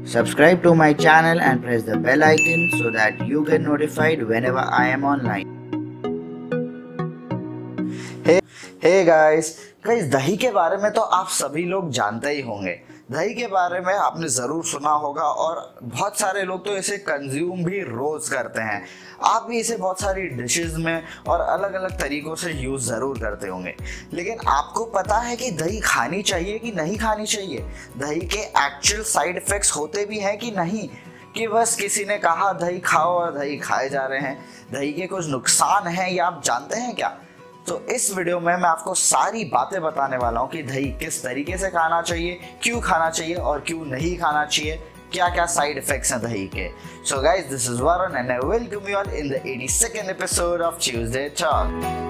Subscribe to my channel and press the bell icon so that you get notified whenever I am online. Hey guys, दही के बारे में तो आप सभी लोग जानते ही होंगे। दही के बारे में आपने ज़रूर सुना होगा और बहुत सारे लोग तो इसे कंज्यूम भी रोज़ करते हैं। आप भी इसे बहुत सारी डिशेस में और अलग अलग तरीक़ों से यूज़ ज़रूर करते होंगे। लेकिन आपको पता है कि दही खानी चाहिए कि नहीं खानी चाहिए? दही के एक्चुअल साइड इफ़ेक्ट्स होते भी हैं कि नहीं, कि बस किसी ने कहा दही खाओ और दही खाए जा रहे हैं? दही के कुछ नुकसान हैं, ये आप जानते हैं क्या? तो इस वीडियो में मैं आपको सारी बातें बताने वाला हूँ कि दही किस तरीके से खाना चाहिए, क्यों खाना चाहिए और क्यों नहीं खाना चाहिए, क्या क्या साइड इफेक्ट्स हैं दही के। So guys, this is Varun and I welcome you all in the 82nd episode of Tuesday talk.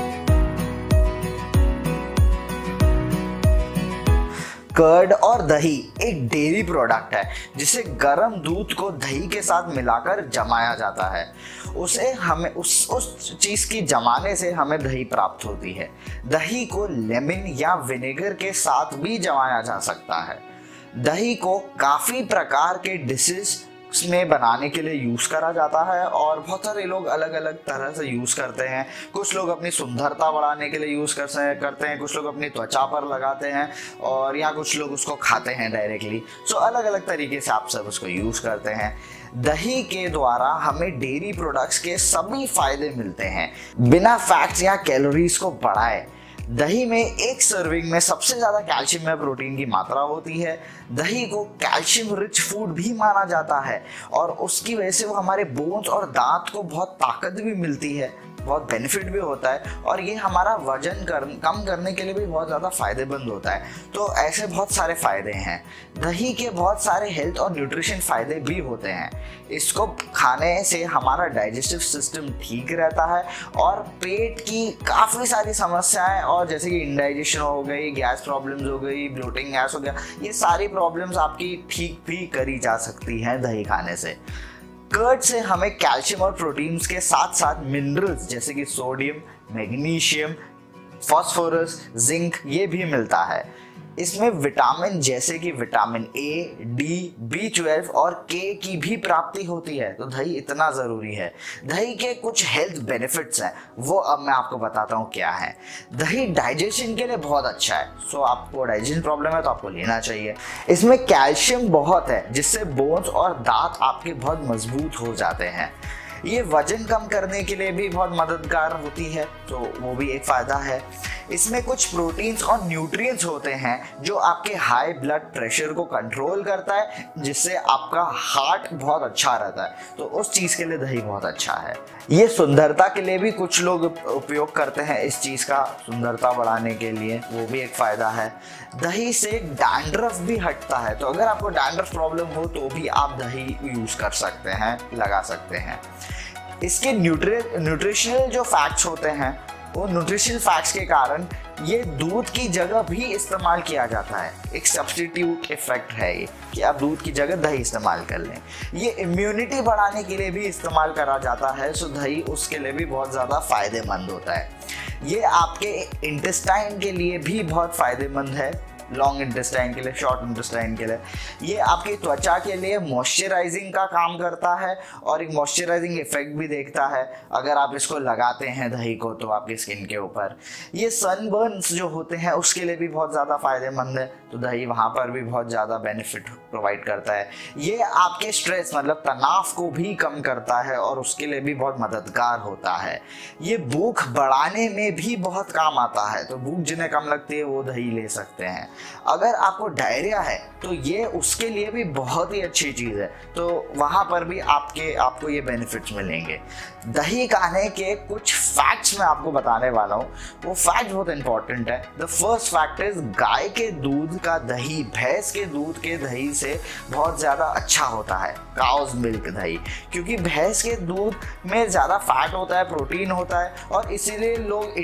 Curd और दही एक डेयरी प्रोडक्ट है जिसे गर्म दूध को दही के साथ मिलाकर जमाया जाता है। उसे हमें उस चीज़ की जमाने से हमें दही प्राप्त होती है। दही को लेमन या विनेगर के साथ भी जमाया जा सकता है। दही को काफ़ी प्रकार के डिशेस में बनाने के लिए यूज़ करा जाता है और बहुत सारे लोग अलग अलग तरह से यूज़ करते हैं। कुछ लोग अपनी सुंदरता बढ़ाने के लिए यूज़ करते हैं, कुछ लोग अपनी त्वचा पर लगाते हैं और या कुछ लोग उसको खाते हैं डायरेक्टली। सो अलग अलग तरीके से आप सब उसको यूज़ करते हैं। दही के द्वारा हमें डेयरी प्रोडक्ट्स के सभी फायदे मिलते हैं बिना फैट्स या कैलोरीज को बढ़ाए। दही में एक सर्विंग में सबसे ज़्यादा कैल्शियम या प्रोटीन की मात्रा होती है। दही को कैल्शियम रिच फूड भी माना जाता है और उसकी वजह से वो हमारे बोन्स और दांत को बहुत ताकत भी मिलती है, बहुत बेनिफिट भी होता है और ये हमारा वजन कम करने के लिए भी बहुत ज़्यादा फ़ायदेमंद होता है। तो ऐसे बहुत सारे फ़ायदे हैं। दही के बहुत सारे हेल्थ और न्यूट्रिशन फ़ायदे भी होते हैं। इसको खाने से हमारा डाइजेस्टिव सिस्टम ठीक रहता है और पेट की काफ़ी सारी समस्याएं और जैसे कि इंडाइजेशन हो गई, गैस प्रॉब्लम्स हो गई, ब्लोटिंग गैस हो गया, ये सारी प्रॉब्लम्स आपकी ठीक भी करी जा सकती हैं दही खाने से। कर्ड से हमें कैल्शियम और प्रोटीन्स के साथ साथ मिनरल्स जैसे कि सोडियम, मैग्नीशियम, फास्फोरस, जिंक ये भी मिलता है। इसमें विटामिन जैसे कि विटामिन ए, डी, B12 और के की भी प्राप्ति होती है। तो दही इतना ज़रूरी है। दही के कुछ हेल्थ बेनिफिट्स हैं, वो अब मैं आपको बताता हूँ क्या है। दही डाइजेशन के लिए बहुत अच्छा है। सो आपको डाइजेशन प्रॉब्लम है तो आपको लेना चाहिए। इसमें कैल्शियम बहुत है जिससे बोन्स और दांत आपके बहुत मजबूत हो जाते हैं। ये वजन कम करने के लिए भी बहुत मददगार होती है, तो वो भी एक फ़ायदा है। इसमें कुछ प्रोटीन्स और न्यूट्रिएंट्स होते हैं जो आपके हाई ब्लड प्रेशर को कंट्रोल करता है, जिससे आपका हार्ट बहुत अच्छा रहता है। तो उस चीज़ के लिए दही बहुत अच्छा है। ये सुंदरता के लिए भी कुछ लोग उपयोग करते हैं इस चीज़ का, सुंदरता बढ़ाने के लिए, वो भी एक फ़ायदा है। दही से डैंड्रफ भी हटता है, तो अगर आपको डैंड्रफ प्रॉब्लम हो तो भी आप दही यूज़ कर सकते हैं, लगा सकते हैं। इसके न्यूट्रिशनल जो फैक्ट्स होते हैं, वो न्यूट्रिशनल फैक्ट्स के कारण ये दूध की जगह भी इस्तेमाल किया जाता है। एक सब्स्टिट्यूट इफेक्ट है ये कि आप दूध की जगह दही इस्तेमाल कर लें। ये इम्यूनिटी बढ़ाने के लिए भी इस्तेमाल करा जाता है, सो दही उसके लिए भी बहुत ज़्यादा फ़ायदेमंद होता है। ये आपके इंटेस्टाइन के लिए भी बहुत फ़ायदेमंद है, लॉन्ग इंटेस्टाइन के लिए, शॉर्ट इंटेस्टाइन के लिए। ये आपकी त्वचा के लिए मॉइस्चराइजिंग का काम करता है और एक मॉइस्चराइजिंग इफेक्ट भी देखता है अगर आप इसको लगाते हैं दही को तो आपकी स्किन के ऊपर। ये सनबर्न्स जो होते हैं उसके लिए भी बहुत ज़्यादा फ़ायदेमंद है, तो दही वहाँ पर भी बहुत ज़्यादा बेनिफिट प्रोवाइड करता है। ये आपके स्ट्रेस मतलब तनाव को भी कम करता है और उसके लिए भी बहुत मददगार होता है। ये भूख बढ़ाने में भी बहुत काम आता है, तो भूख जिन्हें कम लगती है वो दही ले सकते हैं। अगर आपको डायरिया है तो ये उसके लिए भी बहुत ही अच्छी चीज़ है, तो वहाँ पर भी आपको ये बेनिफिट्स मिलेंगे। दही खाने के कुछ फैक्ट्स मैं आपको बताने वाला हूँ, वो फैक्ट बहुत इंपॉर्टेंट है। द फर्स्ट फैक्ट इज गाय के दूध का दही भैंस के दूध के दही से बहुत ज़्यादा अच्छा होता है, काउज मिल्क दही, क्योंकि भैंस के दूध में ज़्यादा फैट होता है, प्रोटीन होता है और इसीलिए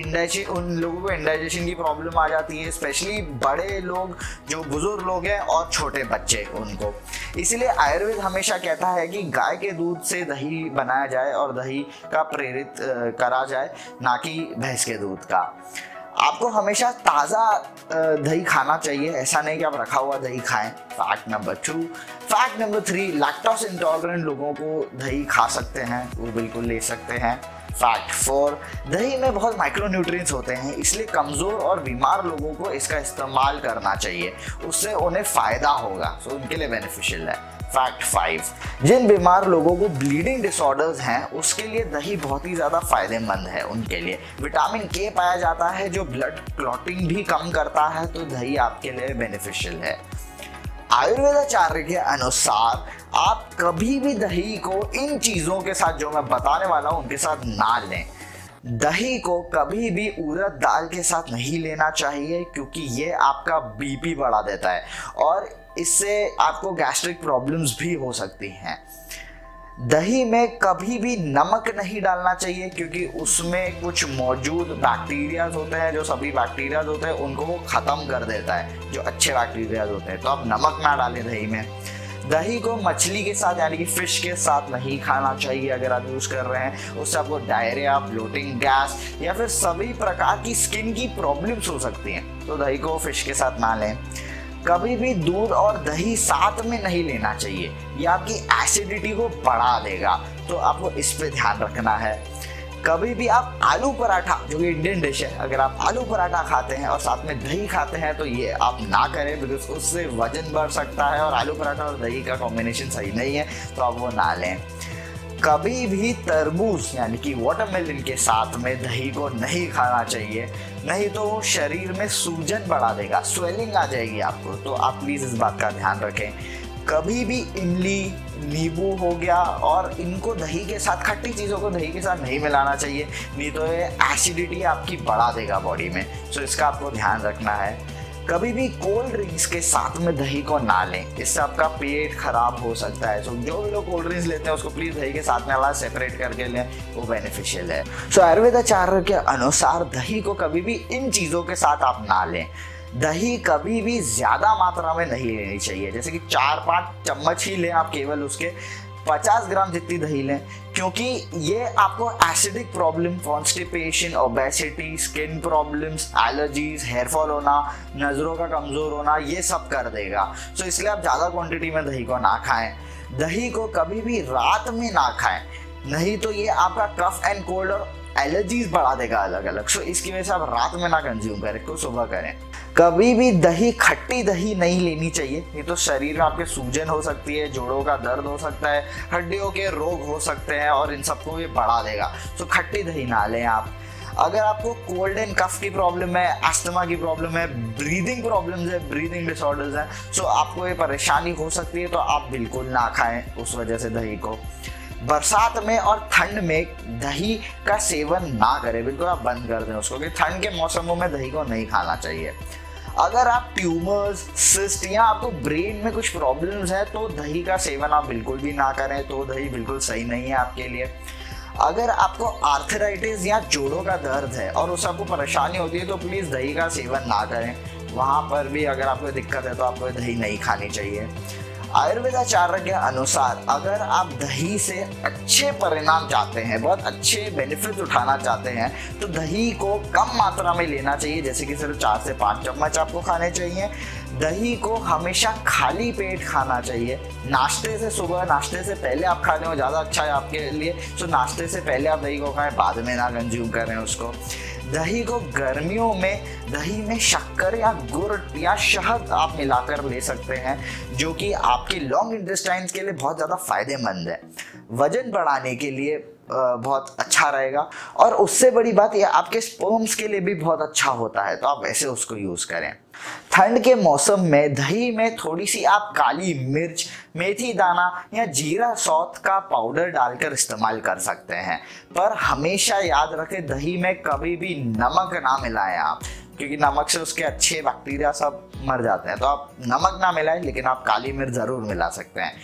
उन लोगों को इंडाइजेशन की प्रॉब्लम आ जाती है, स्पेशली बड़े लोग, जो बुजुर्ग लोग हैं और छोटे बच्चे उनको। इसीलिए आयुर्वेद हमेशा कहता है कि गाय के दूध से दही बनाया जाए और दही का प्रेरित करा जाए, ना कि भैंस के दूध का। आपको हमेशा ताज़ा दही खाना चाहिए, ऐसा नहीं कि आप रखा हुआ दही खाएं। Fact number 2। Fact number 3, lactose intolerant लोगों को दही खा सकते हैं, वो बिल्कुल ले सकते हैं। फैक्ट 4, दही में बहुत माइक्रोन्यूट्रिएंट्स होते हैं, इसलिए कमज़ोर और बीमार लोगों को इसका इस्तेमाल करना चाहिए, उससे उन्हें फ़ायदा होगा, सो उनके लिए बेनिफिशियल है। फैक्ट 5, जिन बीमार लोगों को ब्लीडिंग डिसऑर्डर्स हैं उसके लिए दही बहुत ही ज़्यादा फायदेमंद है। उनके लिए विटामिन के पाया जाता है जो ब्लड क्लॉटिंग भी कम करता है, तो दही आपके लिए बेनिफिशियल है। आयुर्वेदाचार्य के अनुसार आप कभी भी दही को इन चीज़ों के साथ जो मैं बताने वाला हूँ उनके साथ ना लें। दही को कभी भी उड़द दाल के साथ नहीं लेना चाहिए, क्योंकि ये आपका बीपी बढ़ा देता है और इससे आपको गैस्ट्रिक प्रॉब्लम्स भी हो सकती हैं। दही में कभी भी नमक नहीं डालना चाहिए, क्योंकि उसमें कुछ मौजूद बैक्टीरियाज होते हैं, जो सभी बैक्टीरियाज होते हैं उनको वो ख़त्म कर देता है, जो अच्छे बैक्टीरियाज होते हैं। तो आप नमक ना डालें दही में। दही को मछली के साथ यानी कि फिश के साथ नहीं खाना चाहिए अगर आप यूज़ कर रहे हैं, उससे आपको डायरिया, ब्लोटिंग, गैस या फिर सभी प्रकार की स्किन की प्रॉब्लम्स हो सकती हैं, तो दही को फिश के साथ ना लें। कभी भी दूध और दही साथ में नहीं लेना चाहिए, ये आपकी एसिडिटी को बढ़ा देगा, तो आपको इस पे ध्यान रखना है। कभी भी आप आलू पराठा, जो कि इंडियन डिश है, अगर आप आलू पराठा खाते हैं और साथ में दही खाते हैं तो ये आप ना करें, बिकॉज उससे वजन बढ़ सकता है और आलू पराठा और दही का कॉम्बिनेशन सही नहीं है, तो आप वो ना लें। कभी भी तरबूज यानी कि वाटरमेलन के साथ में दही को नहीं खाना चाहिए, नहीं तो वो शरीर में सूजन बढ़ा देगा, स्वेलिंग आ जाएगी आपको, तो आप प्लीज़ इस बात का ध्यान रखें। कभी भी इमली, नींबू हो गया और इनको दही के साथ, खट्टी चीज़ों को दही के साथ नहीं मिलाना चाहिए, नहीं तो ये एसिडिटी आपकी बढ़ा देगा बॉडी में, सो इसका आपको ध्यान रखना है। कभी भी कोल्ड ड्रिंक्स के साथ में दही को ना लें, इससे आपका पेट खराब हो सकता है। सो जो भी लोग कोल्ड ड्रिंक्स लेते हैं उसको प्लीज़ दही के साथ में अलग सेपरेट करके लें, वो बेनिफिशियल है। सो आयुर्वेदाचार्य के अनुसार दही को कभी भी इन चीज़ों के साथ आप ना लें। दही कभी भी ज़्यादा मात्रा में नहीं लेनी चाहिए, जैसे कि 4-5 चम्मच ही लें आप, केवल उसके 50 ग्राम जितनी दही लें, क्योंकि ये आपको acidic problem, constipation, obesity, skin problems, allergies, hair fall होना, नज़रों का कमज़ोर होना, ये सब कर देगा। सो इसलिए आप ज़्यादा क्वांटिटी में दही को ना खाएं। दही को कभी भी रात में ना खाएं, नहीं तो ये आपका कफ एंड कोल्ड और एलर्जीज बढ़ा देगा अलग अलग। सो इसकी वजह से आप रात में ना कंज्यूम करें, को सुबह करें। कभी भी दही, खट्टी दही नहीं लेनी चाहिए, नहीं तो शरीर में आपके सूजन हो सकती है, जोड़ों का दर्द हो सकता है, हड्डियों के रोग हो सकते हैं और इन सबको ये बढ़ा देगा। तो खट्टी दही ना लें आप। अगर आपको कोल्ड एंड कफ की प्रॉब्लम है, अस्थमा की प्रॉब्लम है, ब्रीदिंग प्रॉब्लम्स है, ब्रीदिंग डिसऑर्डर्स हैं, सो आपको ये परेशानी हो सकती है, तो आप बिल्कुल ना खाएं उस वजह से दही को। बरसात में और ठंड में दही का सेवन ना करें, बिल्कुल आप बंद कर दें उसको, क्योंकि ठंड के मौसमों में दही को नहीं खाना चाहिए। अगर आप ट्यूमर्स, सिस्ट या आपको ब्रेन में कुछ प्रॉब्लम्स है तो दही का सेवन आप बिल्कुल भी ना करें, तो दही बिल्कुल सही नहीं है आपके लिए। अगर आपको आर्थराइटिस या जोड़ों का दर्द है और उससे आपको परेशानी होती है तो प्लीज़ दही का सेवन ना करें, वहाँ पर भी अगर आपको दिक्कत है तो आपको दही नहीं खानी चाहिए। आयुर्वेदाचार्य के अनुसार अगर आप दही से अच्छे परिणाम चाहते हैं, बहुत अच्छे बेनिफिट्स उठाना चाहते हैं, तो दही को कम मात्रा में लेना चाहिए, जैसे कि सिर्फ 4 से 5 चम्मच आपको खाने चाहिए। दही को हमेशा खाली पेट खाना चाहिए, नाश्ते से, सुबह नाश्ते से पहले आप खा लें, वो ज़्यादा अच्छा है आपके लिए। तो नाश्ते से पहले आप दही को खाएं, बाद में ना कंज्यूम करें उसको। दही को गर्मियों में दही में शक्कर या गुड़ या शहद आप मिलाकर ले सकते हैं, जो कि आपके लॉन्ग इंटेस्टाइन्स के लिए बहुत ज़्यादा फायदेमंद है, वजन बढ़ाने के लिए बहुत अच्छा रहेगा, और उससे बड़ी बात यह आपके स्पर्म्स के लिए भी बहुत अच्छा होता है, तो आप वैसे उसको यूज़ करें। ठंड के मौसम में दही में थोड़ी सी आप काली मिर्च, मेथी दाना या जीरा सौंठ का पाउडर डालकर इस्तेमाल कर सकते हैं, पर हमेशा याद रखें दही में कभी भी नमक ना मिलाएं आप, क्योंकि नमक से उसके अच्छे बैक्टीरिया सब मर जाते हैं। तो आप नमक ना मिलाएं, लेकिन आप काली मिर्च ज़रूर मिला सकते हैं।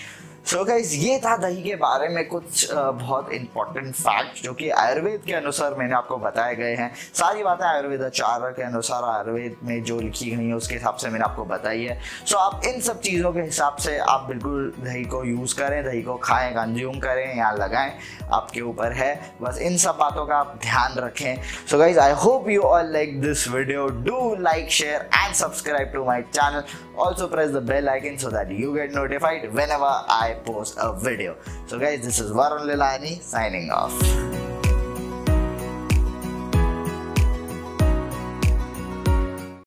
सो गाइस ये था दही के बारे में कुछ बहुत इंपॉर्टेंट फैक्ट जो कि आयुर्वेद के अनुसार मैंने आपको बताए गए हैं। सारी बातें आयुर्वेदाचार्य के अनुसार आयुर्वेद में जो लिखी गई है उसके हिसाब से मैंने आपको बताई है। सो आप इन सब चीज़ों के हिसाब से आप बिल्कुल दही को यूज़ करें, दही को खाएं, कंज्यूम करें या लगाएं, आपके ऊपर है। बस इन सब बातों का आप ध्यान रखें। So guys I hope you all like this video. Do like, share and subscribe to my channel. Also press the bell icon so that you get notified whenever I post a video. So guys, this is Varun Lilani signing off.